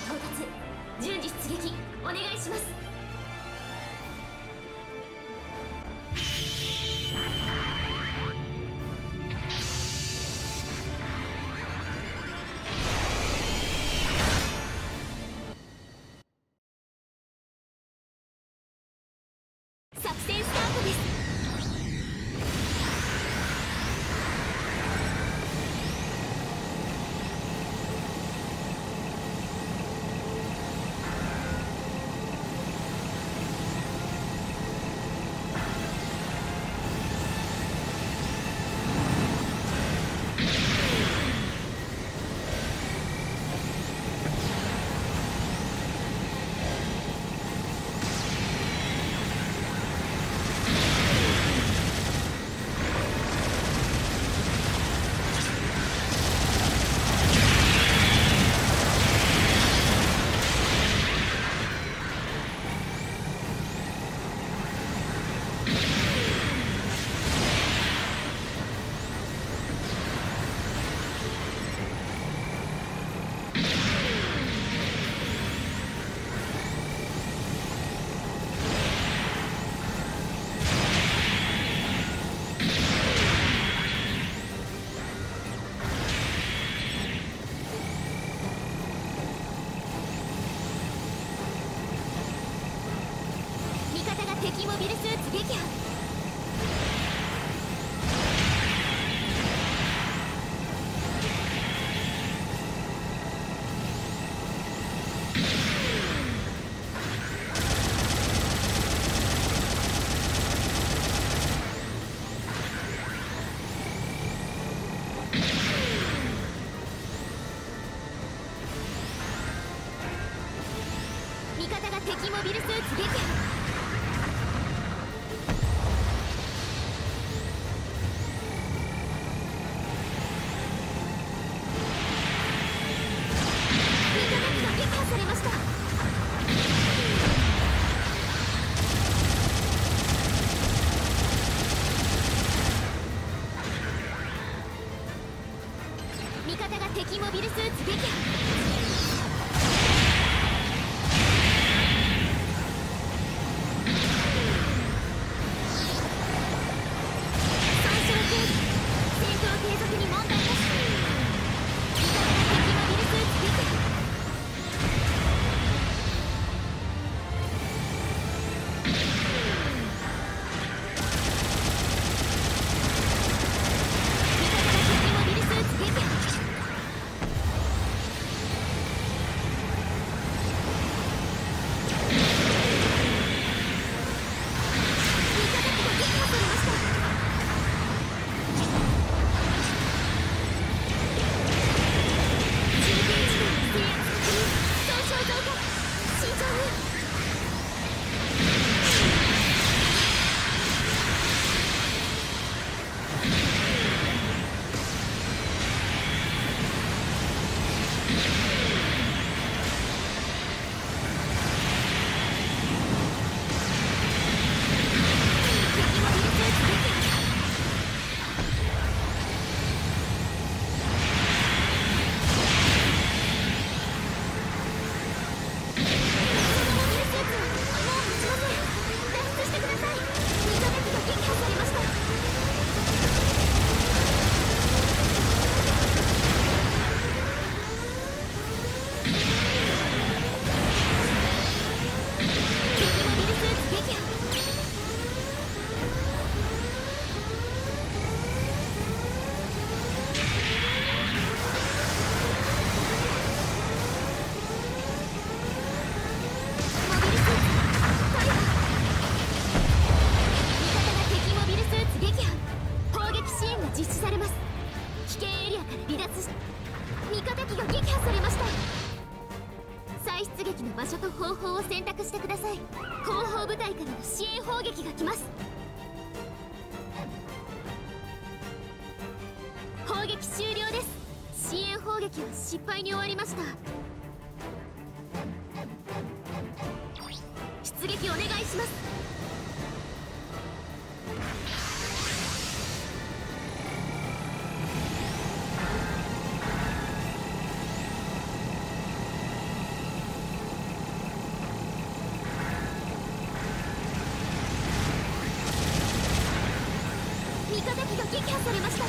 到達。順次出撃お願いします。作戦スタートです。敵モビルスーツ撃破。味方が敵モビルスーツ撃破。味方が敵モビルスーツ撃破。出撃の場所と方法を選択してください。後方部隊からの支援砲撃が来ます。砲撃終了です。支援砲撃は失敗に終わりました。出撃お願いします。 されました。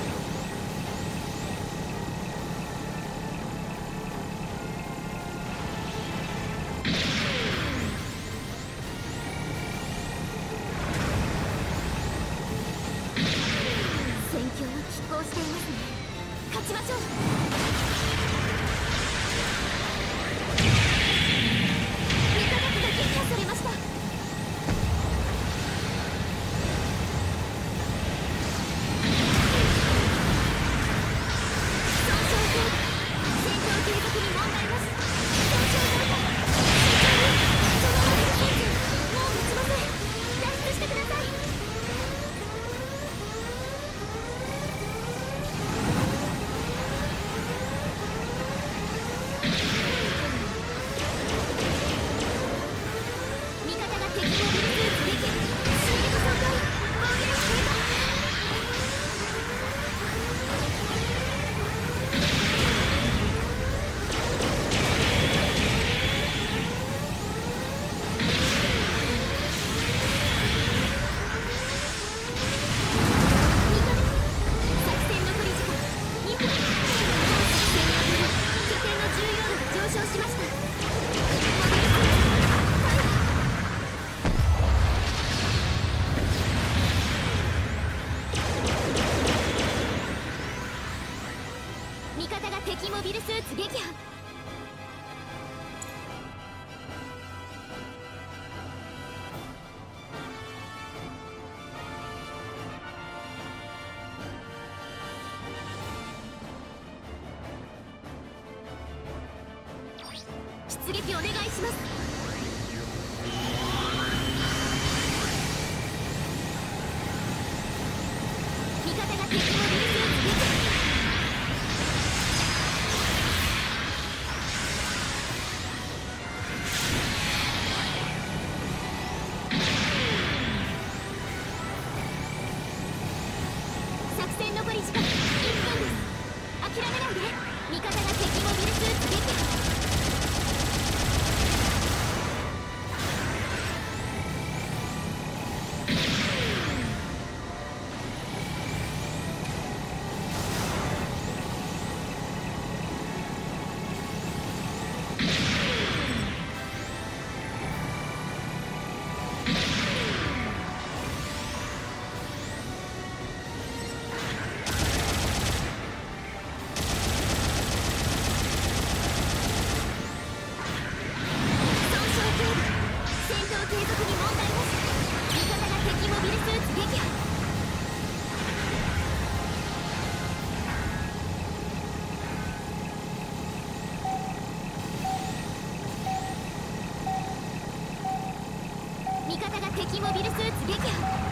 戦況は拮抗していますね。勝ちましょう。味方機が撃破されました。味方が敵モビルスーツ撃破。出撃お願いします。味方が敵モビルスーツ撃破。作戦残り時間1分です。諦めないで。味方が敵モビルスーツ撃破。継続に問題なし。味方が敵モビルスーツ撃破。味方が敵モビルスーツ撃破。